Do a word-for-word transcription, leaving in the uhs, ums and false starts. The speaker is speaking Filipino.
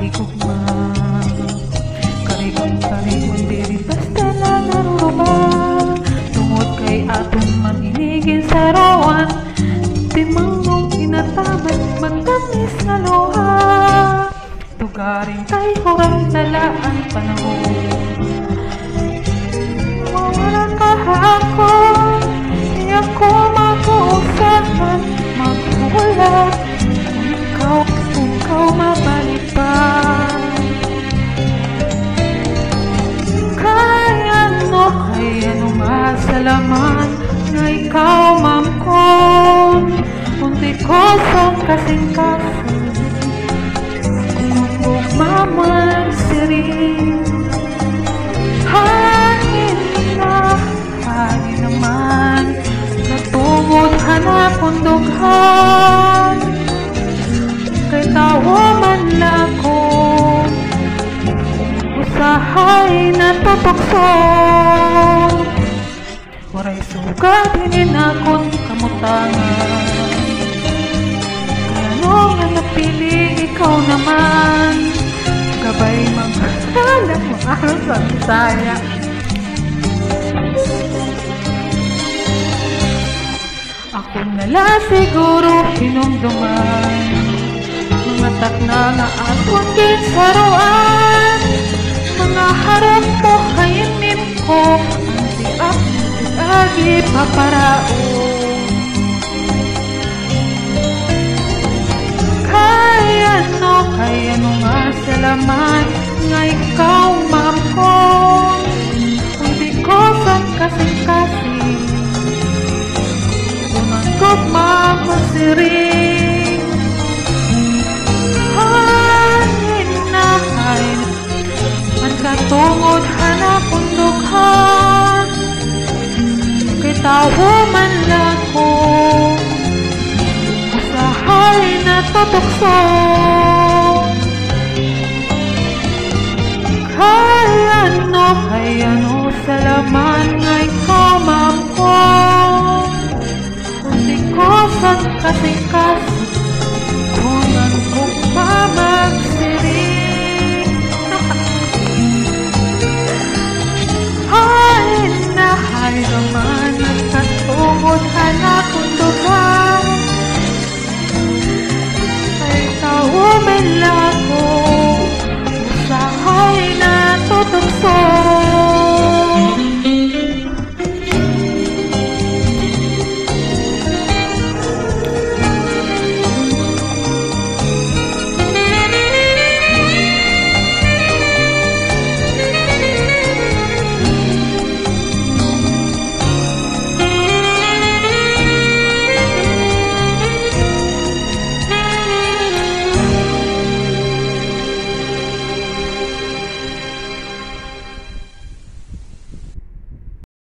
kaligugma. Karigong-karigong diri basta na naruruba. Tungod kay atong manginigin sa rawan, timangnong inataman magtamis nga luha. Tugaring kay hurang talaan panahon. Mawala ka hakon, di ako mag-uusahan, maghulat. Kung ikaw, kung ikaw mabalik pa. Kaya ano, kaya ano masalaman na ikaw mamkon. Unti ko sa kasing-kasing Maman siring hangin na, hangin naman natungod hanapon dughan. Kay tawa man lako usahay natutokso. Waray sugat hinin akong kamutangan. Kaya nung napili ikaw naman, gabay maghahanap mga sa Bisaya. Ako nala siguro hinumduman, mga takna nga aton kinsaruan. Mga harap mo kayimim ko, ang tiap agi paparaon. Kaya no, kaya no nga salamat nga ikaw mamkon. Hindi ko sa kasing-kasing unang gugma masiring. Hangin na hangin man katungod hanapon dughan. Kay tawo man lako usahay natutokso. Kaya no, kaya no salaman nga ikaw mamkon. Hindi ko sa kasing-kasing